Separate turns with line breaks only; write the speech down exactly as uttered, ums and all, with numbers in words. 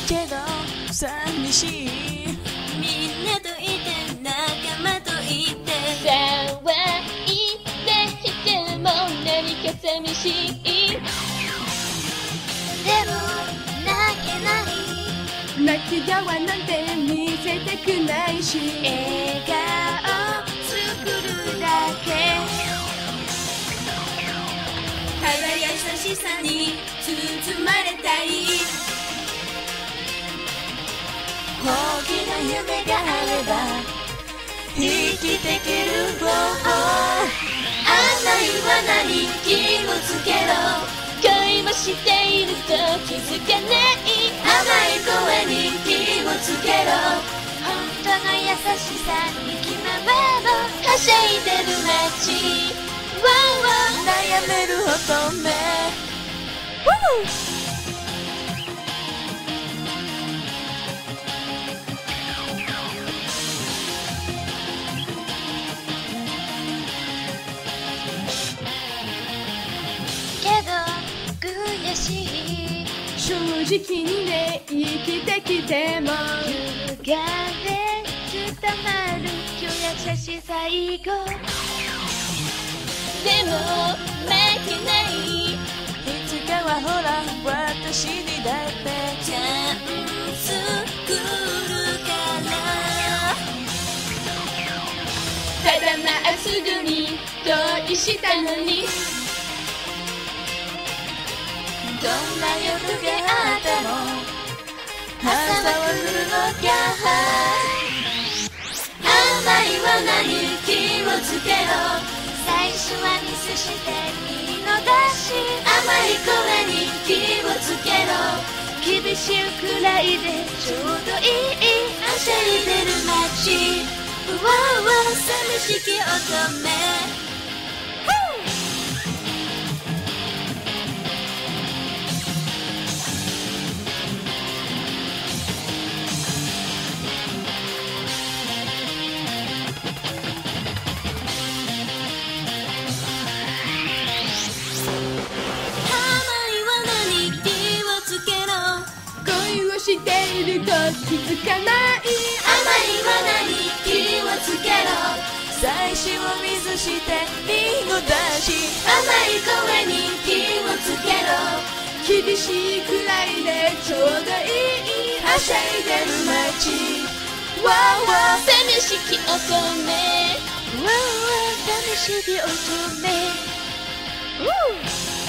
けど寂しい。
みんなといて仲間といて
騒いでいても何か寂しい。
でも泣けない。
泣き顔なんて見せたくないし、
笑顔作るだけ。ただ優しさに包まれたい。
大きな夢があれば生きていける。
甘い罠に気をつけろ。
恋をしていると気づかない。
甘い声に気をつけろ。本当の優しさに気ままろ。はしゃいでる街。
悩める乙女。
けど悔しい。
正直にね生きてきても
歪んで伝わる今日優しさ最後。
でも負けない。
いつかはほら私にだって
チャンス来るから。
ただまっすぐに恋したのに。
どんな夜であっても朝は来るのか。甘い罠に気をつけろ。最初はミスして見逃し。甘い声に気をつけろ。厳しいくらいでちょうどいい。はしゃいでる街。うわうわ寂しき乙女。
していると気づかない。
甘い罠に気をつけろ。
最初を見ずして見逃し。
甘い声に気をつけろ。
厳しいくらいでちょうどいい。はしゃいでる街。わーわー
寂しき乙女。
わーわー寂しき乙女。